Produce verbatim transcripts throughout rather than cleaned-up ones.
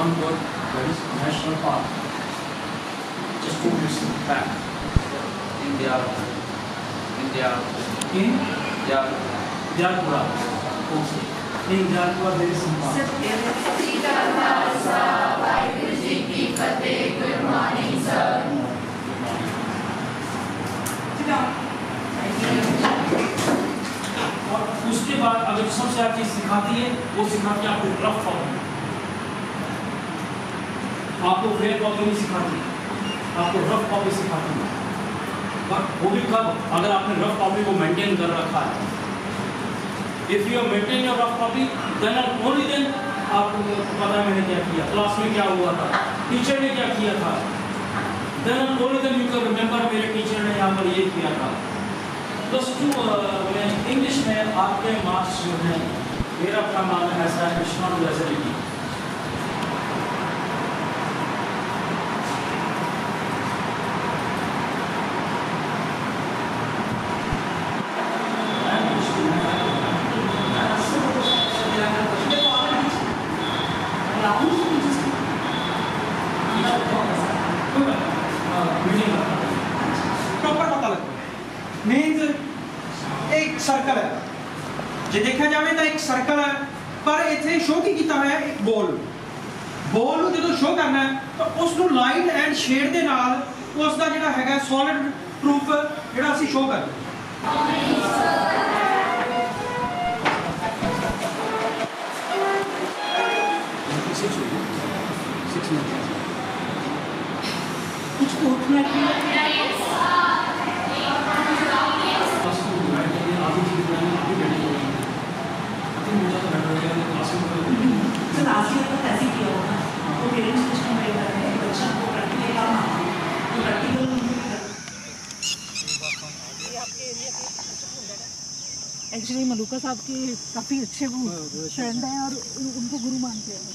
one word, that is national park. Just two minutes back. India. India. In Yeah. Diyarpura. Okay. In Diyarpura there is some park. Good morning, sir. Sit down. और उसके बाद अगर सबसे अच्छी सिखाती है वो सिखाती है आपको रफ कॉपी, आपको फेयर कॉपी नहीं सिखाती, आपको रफ कॉपी सिखाती है। बट वो भी कब, अगर आपने रफ कॉपी को मेंटेन कर रखा है। If you maintain your rough copy then and only then आपको पता है मैंने क्या किया, क्लास में क्या हुआ था, टीचर ने क्या किया था, then and only then you can remember मेरे टीचर ने यहाँ पर ये किया था। प्लस टू में इंग्लिश में आपके मार्क्स जो हैं, मेरा अपना मानना ऐसा है, इट्स नॉट रेजलिटी। प्रॉपर पता लगता मीन्स एक सर्कल है, जो देखा जाए तो एक सर्कल है, पर इतने शो की किया है एक बॉल बॉल जो शो करना है तो उसको लाइट एंड शेड के नाल उसका जो है सॉलिड प्रूफ जो असी शो करना। कुछ पूछना है? एक्चुअली मलूका साहब के काफ़ी अच्छे वो फ्रेंड हैं और उनको गुरु मानते हैं।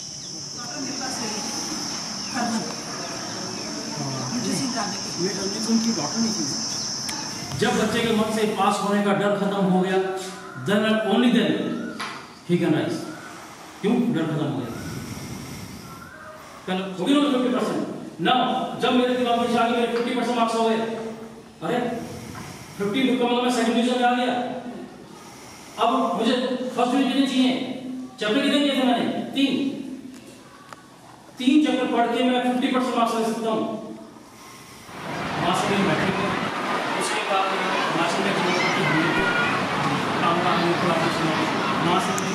जब बच्चे के मन से पास होने का डर खत्म हो गया, then and only then he can rise। क्यों डर खत्म हो गया? पहले हो गया ना फिफ्टी परसेंट। नाउ जब मेरे दिमाग में आ गया मेरे फिफ्टी परसेंट मार्क्स हो गए, अरे फिफ्टी का मतलब मैं सेकंड डिवीजन में आ गया। अब मुझे फर्स्ट डिवीजन चाहिए। चैप्टर कितने किए थे मैंने? तीन तीन चैप्टर पढ़ के मैं फिफ्टी परसेंट मार्क्स ले सकता हूँ। मार्क्स में मैट्रिक में, उसके बाद मार्क्स में काम का